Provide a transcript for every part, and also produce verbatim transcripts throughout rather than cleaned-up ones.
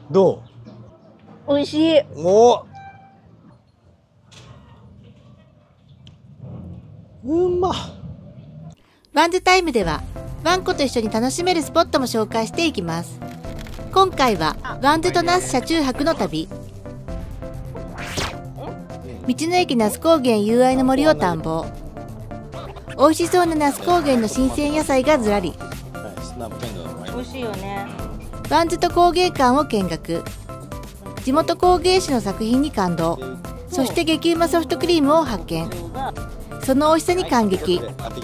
ど美味しい。 う？おうまっ。 ワンズタイムではワンコと一緒に楽しめるスポットも紹介していきます。今回はワンズと那須車中泊の旅。道の駅那須高原友愛の森を探訪。美味しそうな那須高原の新鮮野菜がずらり。 美味しいよね。 ワンズと工芸館を見学。地元工芸士の作品に感動。そして激うまソフトクリームを発見。その美味しさに感激。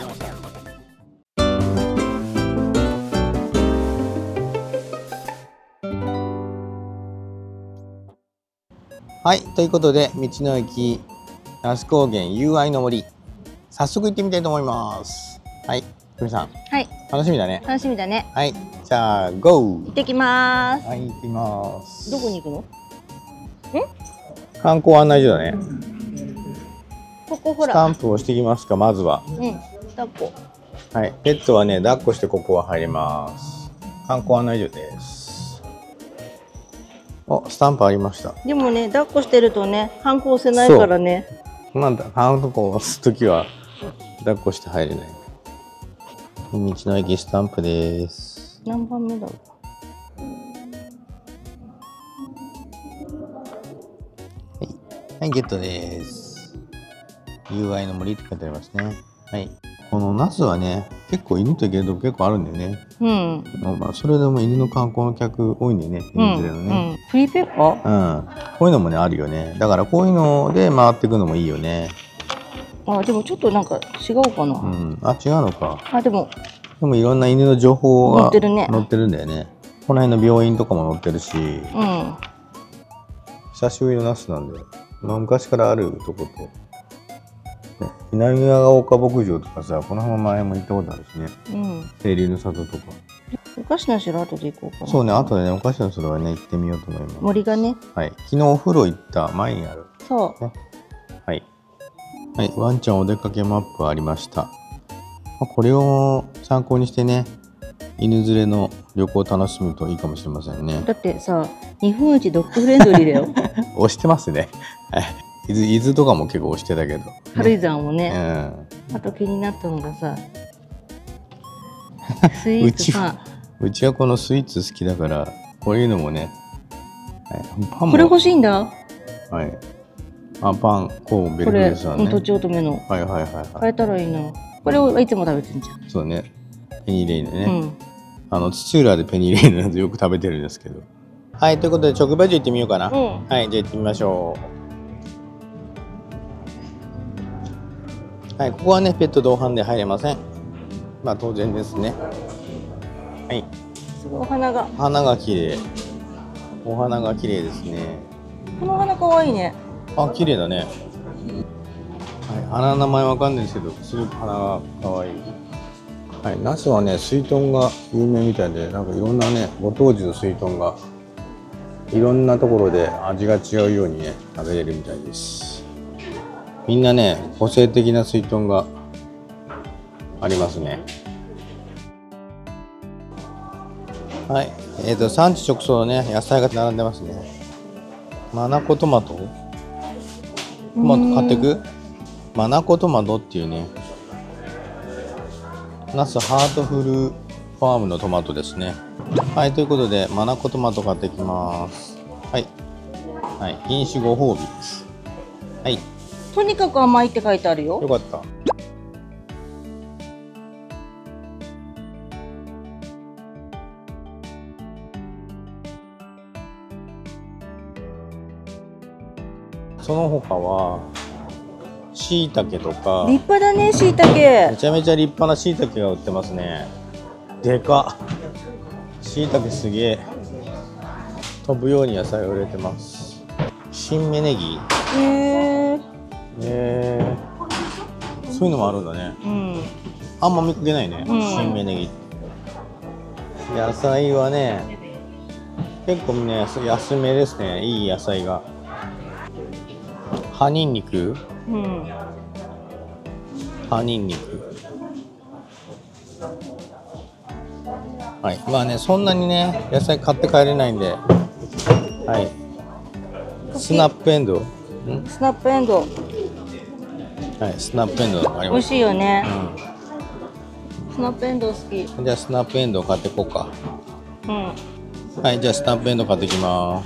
はい、ということで道の駅那須高原友愛の森、早速行ってみたいと思います。はい、ふみさん、 はい。 楽しみだね。 楽しみだね。 はい、じゃあ ゴー。 行ってきます。 はい、行きます。 どこに行くの？ 観光案内所だね。 ここほら。 スタンプをしてきますか、まずは。 うん。抱っこ。 はい、ペットはね、抱っこしてここは入ります。観光案内所です。お、スタンプありました。 でもね、抱っこしてるとね、ハンコ押せないからね。 なんだ、ハンコを押すときは抱っこして入れない。道の駅スタンプです。 何番目だろう。 はい、はい、ゲットです。友愛の森って書いてありますね。はい。この那須はね、結構犬と行けるとこ結構あるんだよね。 うん。 まあ、それでも犬の観光の客多いんだよね。犬連れのね。 うん。フリーペッパー？ うん。こういうのもね、あるよね。だからこういうので回っていくのもいいよね。 あ、でもちょっとなんか違うかな。 うん。あ、違うのか。 あ、でも。 でもいろんな犬の情報が載ってるね。 載ってるんだよね。この辺の病院とかも載ってるし。 うん。 久しぶりの那須なんで、まあ、昔からあるとこと。ね、南長岡牧場とかさ、この辺前も行ったことあるしね。 うん。 清流の里とか。 お菓子の城後で行こうかな。 そうね、後でね、お菓子のそれはね、行ってみようと思います。 森がね。 はい。昨日お風呂行った前にある。 そう。 ね、はい。はい。ワンちゃんお出かけマップありました。まあ、これを参考にしてね、犬連れの旅行を楽しむといいかもしれませんね。 だってさ、日本一ドッグフレンドリーだよ。 押してますね。はい。伊豆、伊豆とかも結構押してたけど、ね。 軽井沢もね。 うん。 あと気になったのがさ、スイーツさ。 うちはこのスイーツ好きだから、こういうのもね。はい、パンもこれ欲しいんだ。 はい。あ、パン、こうベルこれ、 グレさんね。 とちおとめの。 はいはいはいはい。 変えたらいいな。これをいつも食べてんじゃん。 そうね。ペニーレインでね。 うん。 あの土浦でペニーレインのやつよく食べてるんですけど。はい、ということで直売所行ってみようかな。 うん、 はい、じゃあ行ってみましょう。はい、ここはねペット同伴で入れません。まあ当然ですね。はい。 すごいお花が。 花が綺麗。お花が綺麗ですね。 この花可愛いね。 あ、綺麗だね。はい、花の名前わかんないですけど、すごく花が可愛い。はい、那須はね、水豚が有名みたいで、なんかいろんなね、ご当地の水豚がいろんなところで味が違うようにね、食べれるみたいです。みんなね、個性的な水豚がありますね。はい、えっと、産地直送のね、野菜が並んでますね。マナコトマトトマト買ってく？マナコトマトっていうね、那須ハートフルファームのトマトですね。はい、ということでマナコトマト買ってきます。はい、はい、品種ご褒美です。はい、 とにかく甘いって書いてあるよ。 よかった。その他はしいたけとか。 立派だね、しいたけ。 めちゃめちゃ立派なしいたけが売ってますね。でかっ。しいたけすげえ。飛ぶように野菜が売れてます。新芽ネギ。 へえ。 へえ。そういうのもあるんだね。 うん。 あんま見かけないね。 うん、 新芽ネギ。野菜はね、結構ね、安めですね。いい野菜が。葉ニンニク。 うん。 葉ニンニク。はい。まあね、そんなにね、野菜買って帰れないんで、 はい。スナップエンドウ。んスナップエンドウ。 はい、スナップエンドウあります。 美味しいよね。 うスナップエンドウ好き。 ん。じゃあスナップエンドウ買ってこうか。 うん。 はい、じゃあスナップエンドウ買ってきます。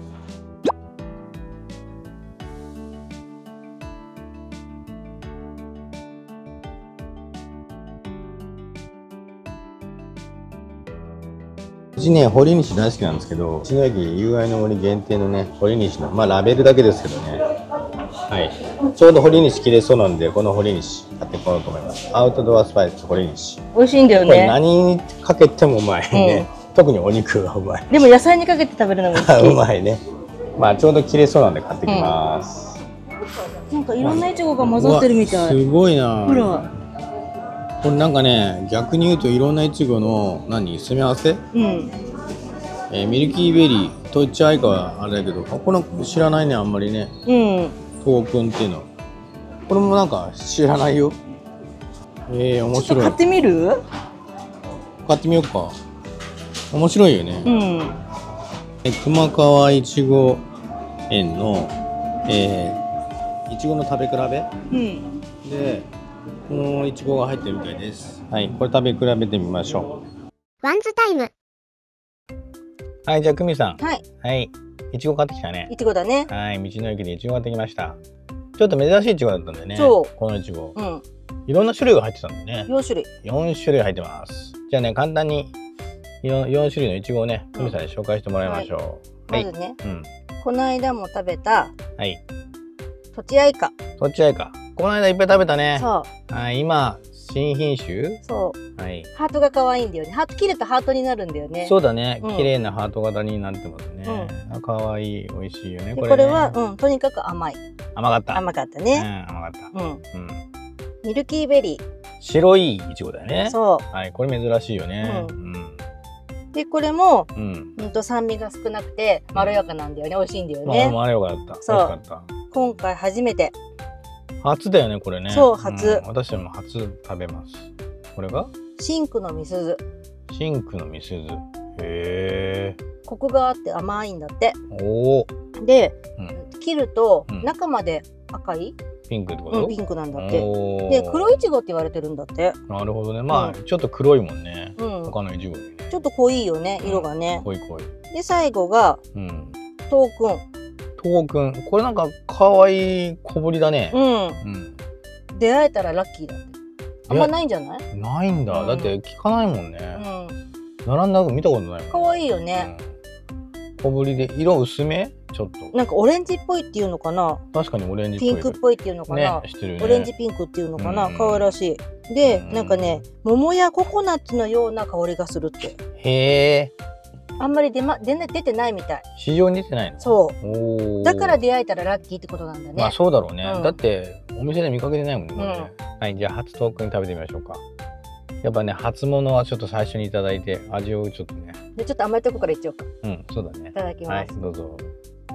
うちね、堀西大好きなんですけど、道の駅友愛の森限定のね、堀西の、まあラベルだけですけどね。はい。ちょうど堀西切れそうなんで、この堀西買ってこようと思います。アウトドアスパイス堀西。 美味しいんだよこれね。 何にかけてもうまいね。特にお肉がうまい。 でも野菜にかけて食べるのも好き。 うまいね。まあちょうど切れそうなんで買ってきます。 なんかいろんなイチゴが混ざってるみたい。 すごいな。 ほら。 これなんかね、逆に言うといろんなイチゴの何住み合わせ、 うん。 えー、ミルキーベリー、トッチアイカはあれだけど、この知らないね、あんまりね。 うん。 トークンっていうの。これもなんか知らないよ。えー、面白い。 買ってみる？ 買ってみようか。面白いよね。 うん。 え熊川いちご園の、えー、いちごの食べ比べ、 うん。 で、このいちごが入ってるみたいです。はい、これ食べ比べてみましょワンズタイム。 う。はい、じゃあ久美さん。 はい。 はい、いちご買ってきたね。 いちごだね。 はい、道の駅でいちご買ってきました。ちょっと珍しいいちごだったんだよね。 そう。 このいちご。 うん。 いろんな種類が入ってたんだよね。 よん種類。 よん種類入ってます。じゃあね、簡単に 4, 4種類のいちごをね、久美さんに紹介してもらいましょう。はい。 まずね、 うん。 この間も食べたはい。 とちあいか。 そっちあいか。この間いっぱい食べたね。 そう。 はい、今、新品種。 そう。 はい。 ハートが可愛いんだよね。ハート切るとハートになるんだよね。 そうだね。 うん綺麗なハート型になってますね。あ、可愛い、美味しいよね。 でこれね。 これは、うん、とにかく甘い。 甘かった。 甘かったうん、 ね。 甘かった。 うん。 うん。 ミルキーベリー。 白いいちごだよね。 そはい、これ珍しいよね。 ううん。 う。で、これも、 うん。 うんと酸味が少なくて、まろやかなんだよね。美味しいんだよまあ、 ね。 まあ、よかった。美味しそうかった。 今回初めて。 初だよね、これね。 そう初ん私も初食べます。これがシンクのみすず。 シンクのみすず。へえ。 コクがあって甘いんだって。 おお。 で、 うん。 切るとうん中まで赤い、 ピンクってこと？ うん、ピンクなんだって。 おーで、黒いちごって言われてるんだって。 なるほどね。まあ、 うちょっと黒いもんね。 うん。 他のいちごよりね。 ちょっと濃いよね、色がね。 濃い濃い。 で、最後がうん。 トークン。 トークン。これなんか可愛い小ぶりだね。 うん。 うん。 出会えたらラッキーだって。あんまないんじゃない？ ないんだ。 うんだって聞かないもんうね。 ん。 並んだの見たことないもん。 可愛いよね。 うん小ぶりで色薄めちょっと。 なんかオレンジっぽいっていうのかな。 確かにオレンジっぽい。 ピンクっぽいっていうのかな。 ね、してるね。 オレンジピンクっていうのかな。 うん可愛らしい。で、 うんなんかね、桃やココナッツのような香りがするって。 へえ。 あんまり出ま出な出てないみたい。 市場に出てないの？ そう。 おーだから出会えたらラッキーってことなんだね。 まあそうだろうね。 うんだってお店で見かけてないもんね。これねはい、じゃあ初トークン食べてみましょうか。やっぱね、初物はちょっと最初にいただいて味をちょっとね。 で、ちょっと甘いとこからいっちゃおうか。 うん、そうだねい。ただきはい、 ます。 どうぞ。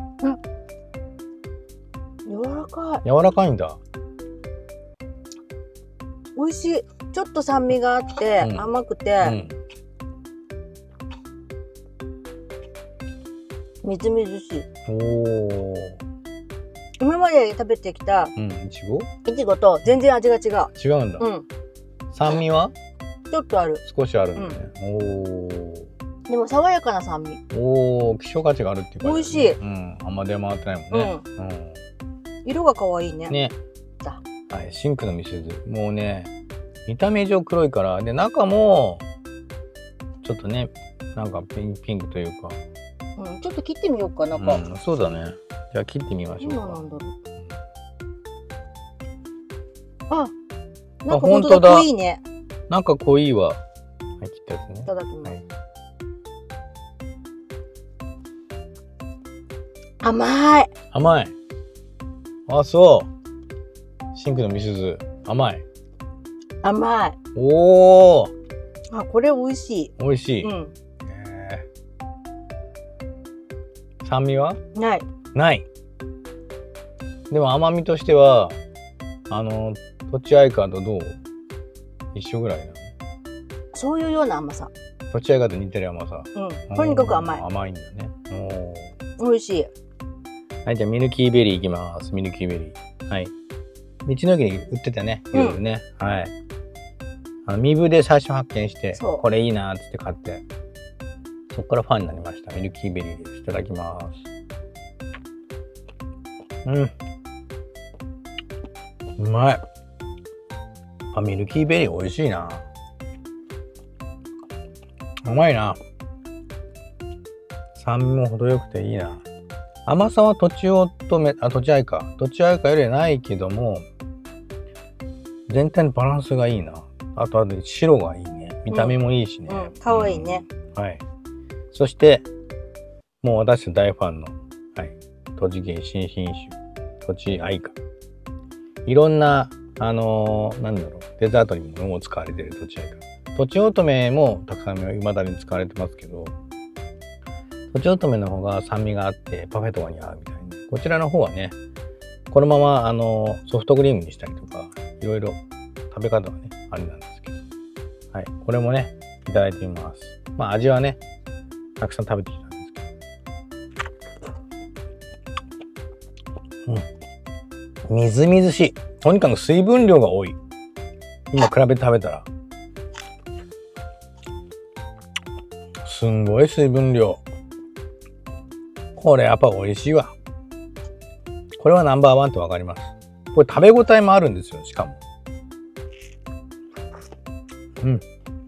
柔らかい。 柔らかいんだ。 美味しい。ちょっと酸味があって、 うん甘くて、 うん。 みずみずしい。 おお。 今まで食べてきたうん、いちご？ いちごと全然味が違う。 違うんだ。 うん。 酸味はちょっとある。 少しあるんだね。 でも爽やかな酸味。 おお。おお、希少価値があるっていうか、ね。 美味しいうん、あんま出回ってないもんね。 色が可愛いね。 うん。ね。 だはい、シンクのみすず。もうね、見た目上黒いから、で中もちょっとね、なんかピンピンクというか。 うん、ちょっと切ってみようかなんか。 うん、そうだね。じゃあ切ってみましょうか。 今なんだろう。あ、なんか本当本当だだ。濃いね。 なんか濃いわ。はい、切ったやつねい。ただきます。 はい。 甘い。 甘い。あ、そう。シンクのみすず。甘い。 甘い。 おお。 あ、これ美味しい。 美味しい。 うん。 へー酸味はない。 ない。でも甘みとしては、あの、とちあいかとどう一緒ぐらいなの？ そういうような甘さ。 とちあいかと似てる甘さ。 うん。とにかく甘い。 甘いんだね。おー美味しい。 はい、じゃあミルキーベリーいきます。ミルキーベリー。はい。道の駅に売ってたね。いろいろね。はい。あの、身分で最初発見して、 そうこれいいなーって買って、そこからファンになりました。ミルキーベリーです。いただきます。うん。うまい。あ、ミルキーベリー美味しいな。うまいな。酸味も程よくていいな。甘さはとちおとめ、あ、とちあいか。とちあいかよりはないけども、全体のバランスがいいな。あと、あと白がいいね。見た目もいいしね。 うん、かわいいね、 うん。はい。そして、もう私の大ファンの、はい。栃木新品種、とちあいか。いろんな、あのー、なんだろう、デザートにも使われてるとちあいか。とちおとめもたくさん未だに使われてますけど、とちおとめの方が酸味があってパフェとかに合うみたいに、こちらの方はね、このままあのソフトクリームにしたりとか、いろいろ食べ方はね、あれなんですけど、はい、これもね、いただいてみます。まあ味はね、たくさん食べてきたんですけど、うん、みずみずしい。とにかく水分量が多い。今比べて食べたら、すんごい水分量。これやっぱ美味しいわ。これはナンバーワンとわかります。これ食べ応えもあるんですよ、しかも。うん。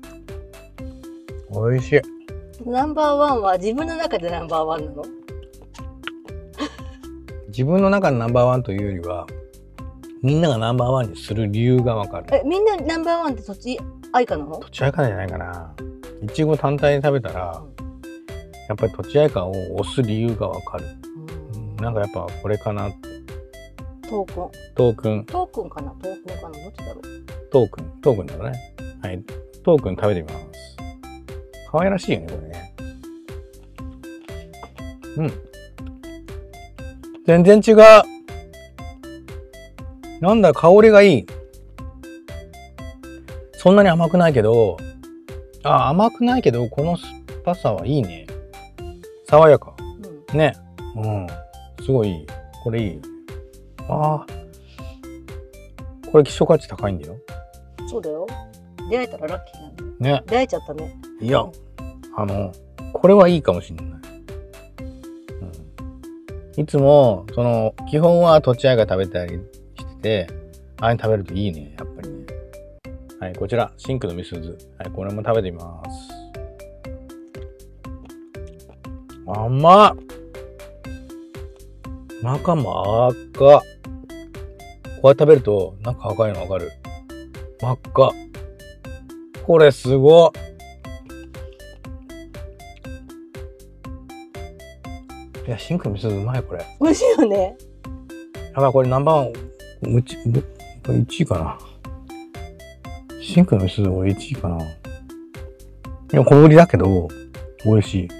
美味しい。 ナンバーワンは自分の中でナンバーワンなの？ 自分の中のナンバーワンというよりは、みんながナンバーワンにする理由がわかる。 え、みんなナンバーワンってとちあいかなの？ とちあいかじゃないかな。いちご単体で食べたら、やっぱりとちあいかを押す理由がわかる。うん、なんかやっぱこれかなって。 トークン。 トークン。 トークンかなトークンかなどっちだろう。 トークン。トークンだろうね。はい。トークン食べてみます。可愛らしいよね、これね。うん。全然違う。なんだ、香りがいい。そんなに甘くないけど、あ、甘くないけど、この酸っぱさはいいね。爽やか。うん、ね。うん。すごいいい。これいい。ああ。これ希少価値高いんだよ。 そうだよ。出会えたらラッキーなんだよ。 ね。 出会えちゃったね。 いや、あの、これはいいかもしれない。うん、いつも、その、基本はとちあいか食べたりしてて、ああいうの食べるといいね、やっぱりね。はい、こちら、シンクのみすず。はい、これも食べてみます。甘っ！中真っ赤。こうやって食べると、中赤いのわかる？真っ赤。これすごっ！いや、シンクのみすずうまい、これ。 美味しいよね。 だからこれナンバーワン、うち、いちいかな。シンクのみすず俺いちいかな。いや、小売りだけど、美味しい。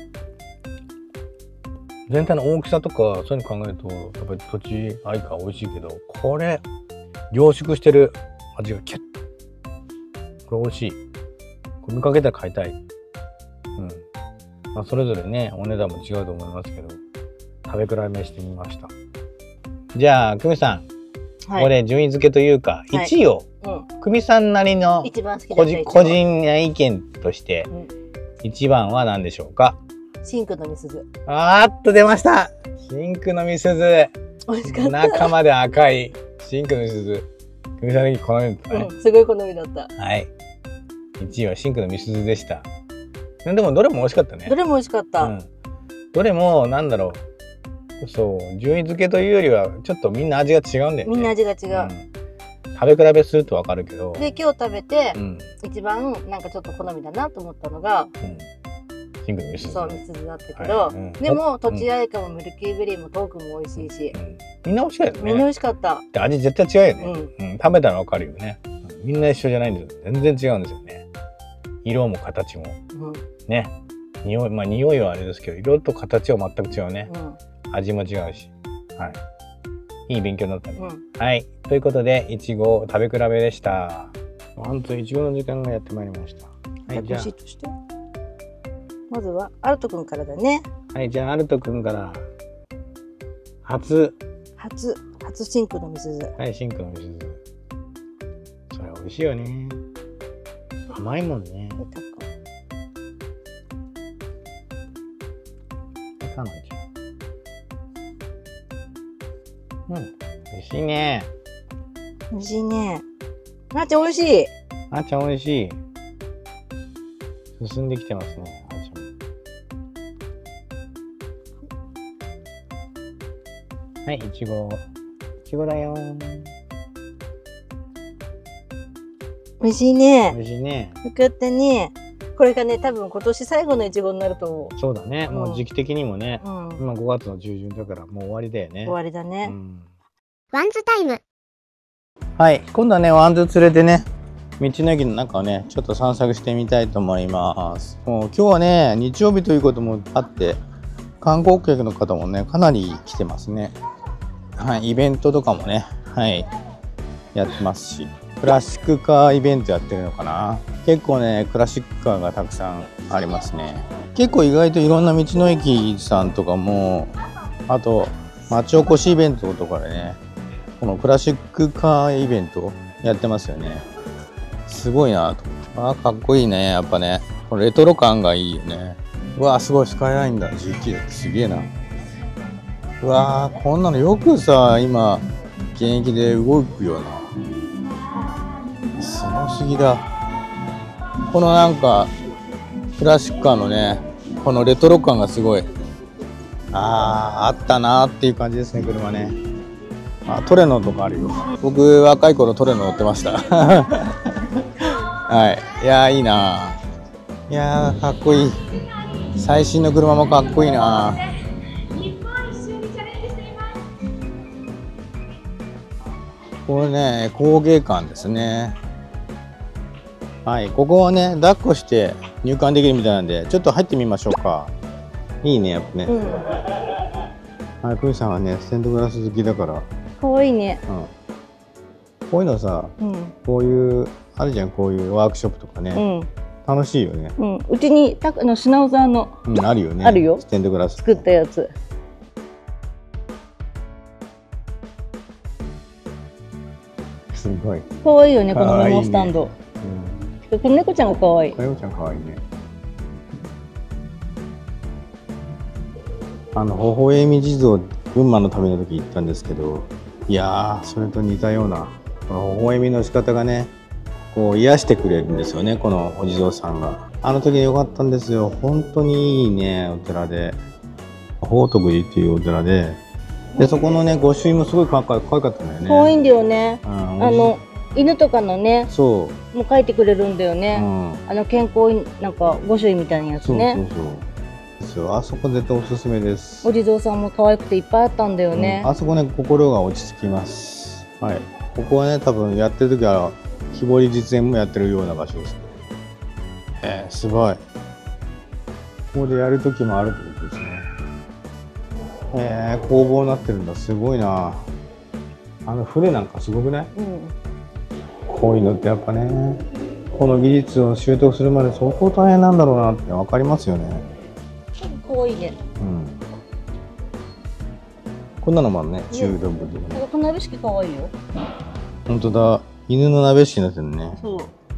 全体の大きさとか、そういうの考えると、やっぱりとちあいか美味しいけど、これ、凝縮してる味がキュッと。これ美味しい。これ見かけたら買いたい。うん。まあ、それぞれね、お値段も違うと思いますけど、食べ比べしてみました。じゃあ、久美さん。はい、これ順位付けというか、はい、いちいを、久美さんなりの個人、個人な意見として、うん、いちばんは何でしょうか？ シンクのみすず。 あーっと出ました。シンクのみすず。 美味しかった。 中まで赤いシンクのみすず。久美さん的好みだったね、 うん。すごい好みだった。 はい。いちいはシンクのみすずでした。でもどれも美味しかったね。 どれも美味しかった。うん、 どれもなんだろう。そう、順位付けというよりはちょっとみんな味が違うんだよね。 みんな味が違う。 うん、食べ比べするとわかるけど。 で今日食べて、うん、一番なんかちょっと好みだなと思ったのが、うん、 シンクのみすず。 そうみすずだったけど、はい、うん、でもとちあいかもミルキーベリーもトークも美味しいし、うん、 みんな美味しかったよね。 みんな美味しかった。 で味絶対違うよね。うんうん、食べたらわかるよね。みんな一緒じゃないんですよ。全然違うんですよね。色も形も、うん、ね。匂いまあ匂いはあれですけど、色と形は全く違うね。うん、味も違うし。はい。いい勉強になったね。うん、はい。ということで、いちご食べ比べでした。ワンツーいちごの時間がやってまいりました。 はい、じゃあ。まずは、アルト君からだね。 はい、じゃあ、アルト君から。 初。 初、初シンクのみすゞ。 はい、シンクのみすゞ。それ美味しいよね。甘いもんね。彼女。うん、美味しいね。 美味しいね。なーちゃん美味しい。 あーちゃん美味しい。進んできてますね、あーちゃん。はい、いちご。いちごだよー。 美味しいね。 美味しいね。 よかったね。これがね、多分今年最後のいちごになると思う。 そうだね、 うん、 もう時期的にもね、 うん、 今ごがつの中旬だからもう終わりだよね。 終わりだね。 うん、 ワンズタイム。 はい、今度はね、ワンズ連れてね、道の駅の中をね、ちょっと散策してみたいと思います。もう今日はね、日曜日ということもあって、観光客の方もね、かなり来てますね。はい、イベントとかもね、はい、やってますし、クラシックカーイベントやってるのかな。結構ね、クラシックカーがたくさんありますね。結構意外といろんな道の駅さんとかも、あと町おこしイベントとかでね、このクラシックカーイベントやってますよね。すごいなと。あ、かっこいいね、やっぱね。このレトロ感がいいよね。うわー、すごいスカイラインだ。じきすげえな。うわー、こんなのよくさ、今現役で動くよな。すごすぎだ。このなんかクラシックカーのね、このレトロ感がすごい。あー、あったなーっていう感じですね、車ね。あ、トレノとかあるよ。僕若い頃トレノ乗ってましたはい、いやーいいなー。いやーかっこいい。最新の車もかっこいいなー。これね、工芸館ですね。はい、ここはね、抱っこして入館できるみたいなんで、ちょっと入ってみましょうか。いいね、やっぱね。 うん。 はい、プーさんはね、ステンドグラス好きだから。 可愛いね。 うん。こういうのさ、 うん。 こういう、あるじゃん、こういうワークショップとかね。 うん。 楽しいよね。 うん。うちに、た、あの、品沢の。 うん、あるよね。 あるよ。 ステンドグラス。 作ったやつ。 すごい。 可愛いよね、このメモスタンド。 うん。 この猫ちゃんが可愛い。 かよちゃん可愛いね。あの微笑み地蔵群馬の旅の時行ったんですけど、いやーそれと似たようなこの微笑みの仕方がね、こう癒してくれるんですよね、このお地蔵さんが。あの時良かったんですよ。本当にいいねお寺で、宝徳寺っていうお寺で、でそこのね御朱印もすごいかっこよかったんだよね。 可愛いんだよね。 うん、 あの犬とかのね、 そうもう書いてくれるんだよね。 うん、 あの健康なんか御朱印みたいなやつね。 そうそうそうですよ。あそこ絶対おすすめです。 お地蔵さんも可愛くていっぱいあったんだよね。 うん、あそこね心が落ち着きます。はい。ここはね多分やってる時は木彫り実演もやってるような場所です。えー、すごい。ここでやる時もあるってことですね。えー、工房になってるんだ。すごいな。あの船なんかすごくない？ うん。 こういうのってやっぱね、この技術を習得するまで相当大変なんだろうなって分かりますよね。 可愛いね。 うん。こんなのもあるね。中毒部でね。 この鍋敷可愛いよ。 本当だ。犬の鍋敷きになってるね。 そう。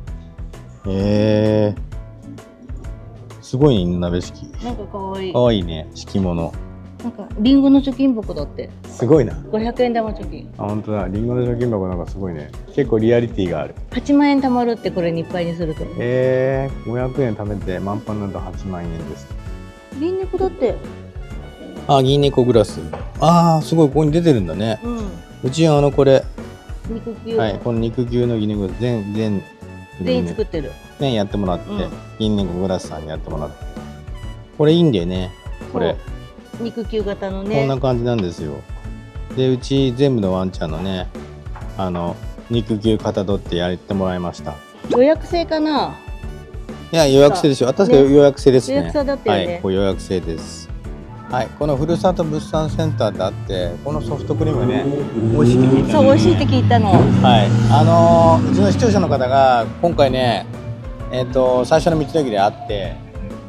へえー。すごいね、犬の鍋敷き。 なんか可愛い。 可愛いね、敷物。 なんかリンゴの貯金箱だって。 すごいな。 ごひゃくえん玉貯金。 あ、本当だ。リンゴの貯金箱なんかすごいね。結構リアリティがある。 はちまんえん貯まるって、これにいっぱいにすると。 ええー、ごひゃくえん貯めて満帆になるとはちまんえんです。 銀猫だって。 あ、銀猫グラス。ああ、すごい、ここに出てるんだね。 うん。 うちあのこれ。 肉球。 はい、この肉球の銀猫全全全員作ってる。 ね、やってもらって、 うん、 銀猫グラスさんにやってもらって。これいいんだよね。これ。 肉球型のね。 こんな感じなんですよ。で、うち全部のワンちゃんのね、あの肉球かたどってやってもらいました。 予約制かな。 いや、予約制ですよ。確か予約制ですね。 予約制だったよね。 はい、こう予約制です。はい、このふるさと物産センターってあって、このソフトクリームね、美味しいって聞いた。 そう、美味しいって聞いたの。 はい、あのー、うちの視聴者の方が今回ね、えっと最初の道の駅で会って、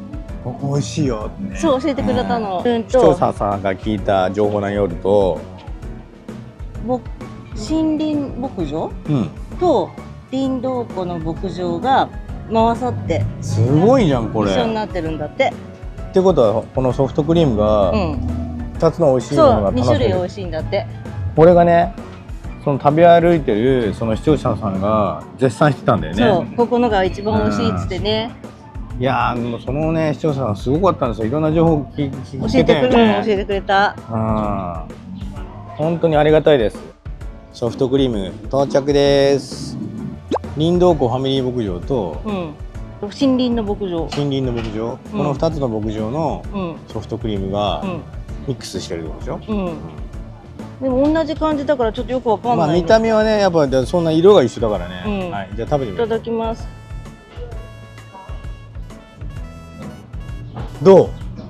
ここ美味しいよってね。 そう教えてくれたの。うん視聴と者さんが聞いた情報によると、 ぼ森林牧場うん、 と林道湖の牧場が回さってすごいじゃんこれ。 一緒になってるんだって。 ってことはこのソフトクリームがうん。 ふたつの美味しいものそう、 が楽しめる。 に種類美味しいんだって。 これがね、その食べ歩いてるその視聴者さんが絶賛してたんだよそうね。、 ここのが一番美味しいっつってね。 いやー、もうそのね視聴者さんすごかったんですよ。いろんな情報聞聞教聞けたよえてくれる、教ね。 えてくれた。 うん、本当にありがたいです。ソフトクリーム到着です。林道湖ファミリー牧場とうん。森林の牧場。 森林の牧場、 うんこのふたつの牧場のうん。 ソフトクリームがうん。 ミックスしてるってことでしょ。 うん。でも同じ感じだからちょっとよくわかんまあないの。 見た目はねやっぱそんな色が一緒だからね。 うんはい、じゃあ食べてみいたよう。 だきます。 どう？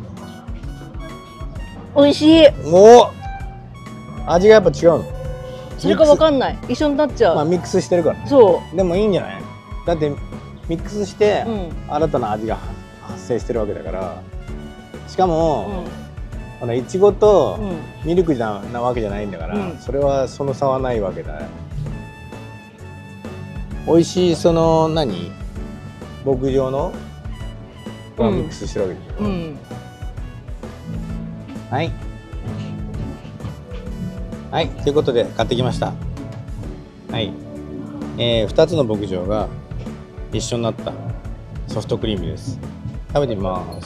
美味しい。 おお、味がやっぱ違うの。 それかわかんない。一緒になっちゃう。 まあミックスしてるから。 そでもいいんじゃない？だってミックスしてう。うん。 新たな味が発生してるわけだから。しかうも、 ん。 あのいちごとうん。 ミルクじゃなわけじゃないんだから、 うんそれはその差はないわけだ。美味しいその何牧場のがミックスしてるわけでしょ。 うん。 はい。はい、ということで買ってきました。はい。えー、ふたつの牧場が一緒になったソフトクリームです。食べてみます。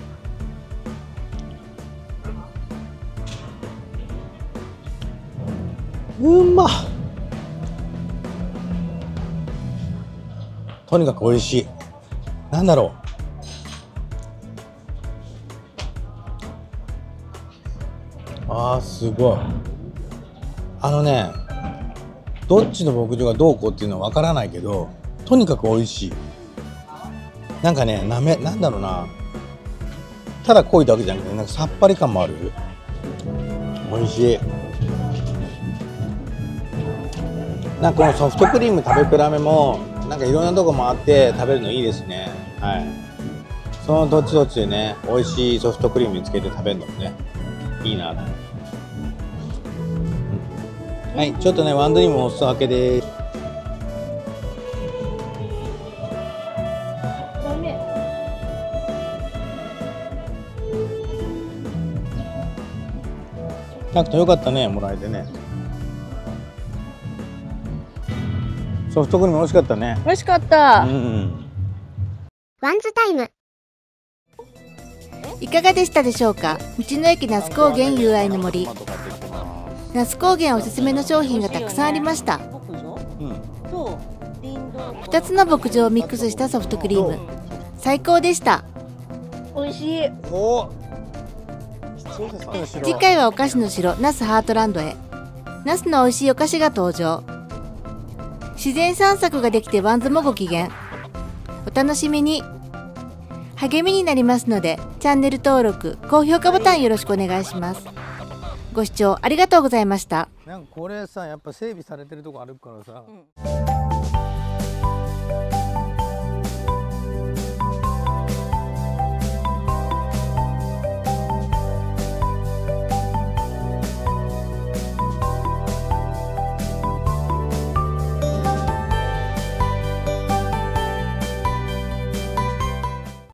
うんまっ。とにかく美味しい。なんだろう。あーすごい。あのね、どっちの牧場がどうこうっていうのはわからないけど、とにかく美味しい。なんかね、なめ、なんだろうな。ただ濃いだけじゃなくて、なんかさっぱり感もある。美味しい。なんかこのソフトクリーム食べ比べも、なんかいろんなとこ回って食べるのいいですね。はい。そのどっちどっちでね、美味しいソフトクリームにつけて食べるのもね、いいなと。はい、ちょっとね、ワンドリームお裾分けです。 ダメ。 タクトよかったね、もらえてね。ソフトクリーム美味しかったね。 美味しかった。 うんうん。 ワンズタイム。いかがでしたでしょうか。道の駅那須高原友愛の森。那須高原おすすめの商品がたくさんありました。 牧場うん。 と林道ふたつの牧場をミックスしたソフトクリーム。最高でした。 美味しい。 お。 次回はお菓子の城那須ハートランドへ。那須の美味しいお菓子が登場。自然散策ができてワンズもご機嫌。お楽しみに。励みになりますので、チャンネル登録、高評価ボタンよろしくお願いします。ご視聴ありがとうございました。 なんかこれさ、やっぱ整備されてるとこあるからさ。 うん